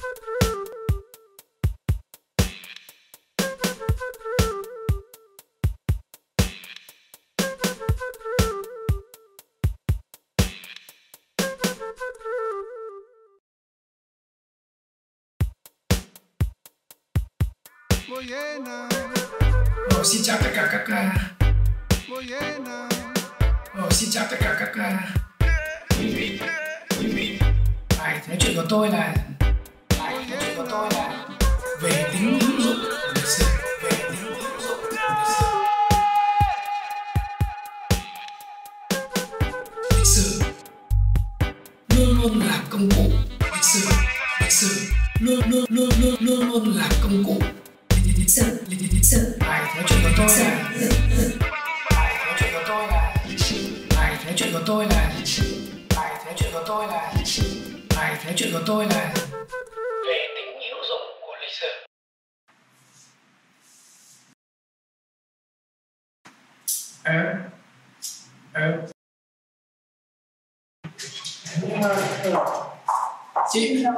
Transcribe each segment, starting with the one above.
Xin chào tất cả các xin chào tất cả các quý vị. Bài nói chuyện của tôi là về tính hữu dụng của lịch sử, lịch sử luôn luôn là công cụ, lịch sử luôn luôn là công cụ. Lịch sử. Bài nói chuyện của tôi là về tính hữu dụng của lịch sử. Chị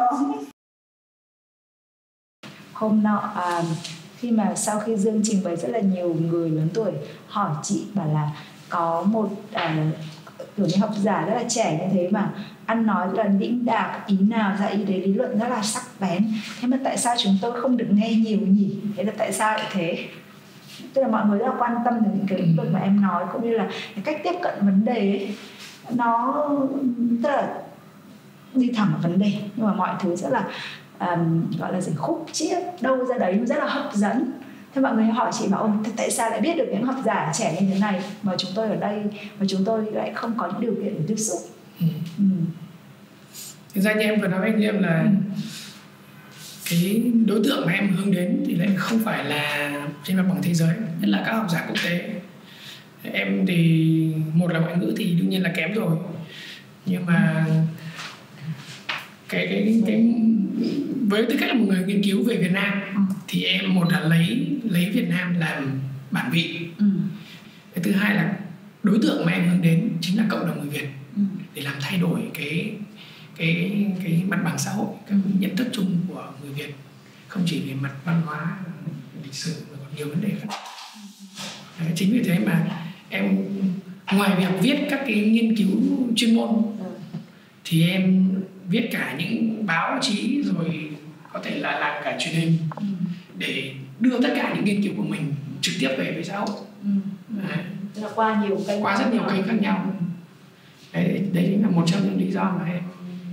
hôm nọ khi mà sau khi Dương trình bày rất là nhiều người lớn tuổi hỏi chị bảo là có một kiểu như học giả rất là trẻ như thế mà ăn nói rất là đĩnh đạc, ý nào ra ý đấy, lý luận rất là sắc bén, thế mà tại sao chúng tôi không được nghe nhiều nhỉ? Thế là tại sao lại thế? Tức là mọi người rất là quan tâm đến những cái lĩnh vực mà em nói, cũng như là cái cách tiếp cận vấn đề ấy, nó tức là đi thẳng vào vấn đề nhưng mà mọi thứ rất là gọi là gì, khúc chiết đâu ra đấy, rất là hấp dẫn. Thế mọi người hỏi chị bảo tại sao lại biết được những học giả trẻ như thế này mà chúng tôi ở đây mà chúng tôi lại không có những điều kiện để tiếp xúc. Thực ra như em vừa nói với anh em là cái đối tượng mà em hướng đến thì lại không phải là trên mặt bằng thế giới, nhất là các học giả quốc tế. Em thì một là ngoại ngữ thì đương nhiên là kém rồi, nhưng mà cái với tư cách là một người nghiên cứu về Việt Nam thì em một là lấy Việt Nam làm bản vị. Cái thứ hai là đối tượng mà em hướng đến chính là cộng đồng người Việt, để làm thay đổi cái mặt bằng xã hội, cái nhận thức chung của người Việt, không chỉ về mặt văn hóa, lịch sử mà còn nhiều vấn đề khác. Chính vì thế mà em ngoài việc viết các cái nghiên cứu chuyên môn thì em viết cả những báo chí, rồi có thể là làm cả truyền hình để đưa tất cả những nghiên cứu của mình trực tiếp về với xã hội. Tức là qua rất nhiều kênh khác nhau. Đấy chính là một trong những lý do mà em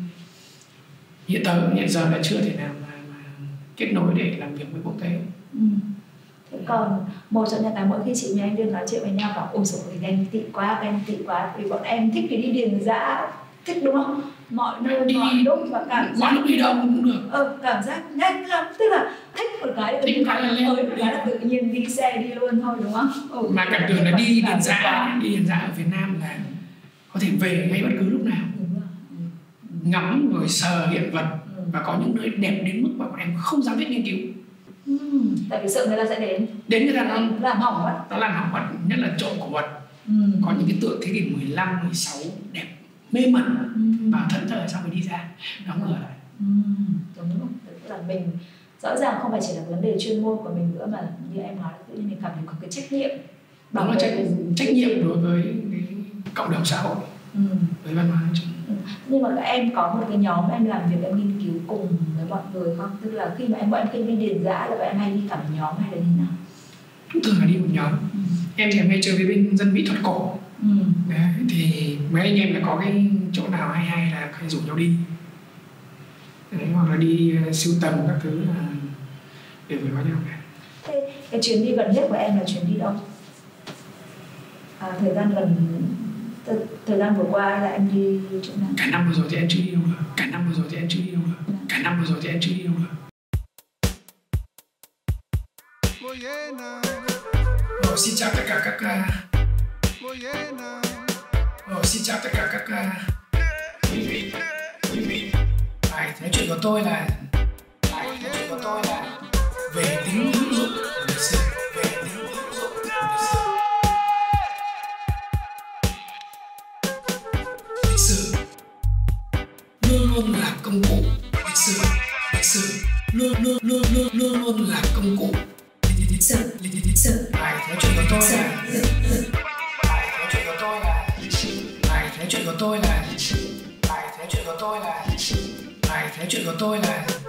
hiện giờ là chưa thể nào mà kết nối để làm việc với quốc tế. Thế còn một trong những cái mỗi khi chị và anh Điền nói chuyện với nhau bảo ôi dồi ôi ghen tị quá vì bọn em thích cái đi điền dã, thích đúng không? Mọi nơi mọi lúc và cảm giác lúc đi đâu cũng được. Cảm giác nhanh lắm, tức là thích một cái là thích cái là tự nhiên đi xe đi luôn thôi đúng không? Mà cảm tưởng là đi điền dã ở Việt Nam là có thể về ngay bất cứ lúc nào, ngắm rồi sờ hiện vật và có những nơi đẹp đến mức mà bọn em không dám viết nghiên cứu. Tại vì sợ người ta sẽ đến người ta làm hỏng vật. Nó làm hỏng vật, nhất là trộm cổ vật. Có những cái tượng thế kỷ 15, 16 đẹp mê mẩn và thẫn thờ xong rồi đi ra đóng cửa lại. Đúng không? Tức là mình rõ ràng không phải chỉ là vấn đề chuyên môn của mình nữa mà như em nói tự nhiên mình cảm thấy có cái trách nhiệm. Đó là trách nhiệm đối với cái cộng đồng xã hội, với văn hóa chung. Nhưng mà các em có một cái nhóm em làm việc, em nghiên cứu cùng với mọi người không? Tức là khi mà bọn em đi điền dã là bọn em hay đi cả một nhóm hay là như nào? Thường là đi một nhóm. Em thì em hay chơi với bên dân mỹ thuật cổ. Đấy, thì mấy anh em là có cái chỗ nào hay là hay rủ nhau đi. Đấy, hoặc là đi sưu tầm các thứ là đều phải có nhau cả. Thế cái chuyến đi gần nhất của em là chuyến đi đâu? Thời gian vừa qua là em đi chỗ nào? Cả năm vừa rồi thì em chưa đi đâu được. Cả năm vừa rồi thì em chưa đi đâu được. Xin chào tất cả các quý vị. Bài nói chuyện của tôi là về tính hữu dụng của lịch sử, lịch sử luôn luôn là công cụ, lịch sử lịch sử luôn luôn là công cụ. Lịch sử bài nói chuyện của tôi là bài nói chuyện của tôi là bài nói chuyện của tôi là bài nói chuyện của tôi là bài nói chuyện của tôi là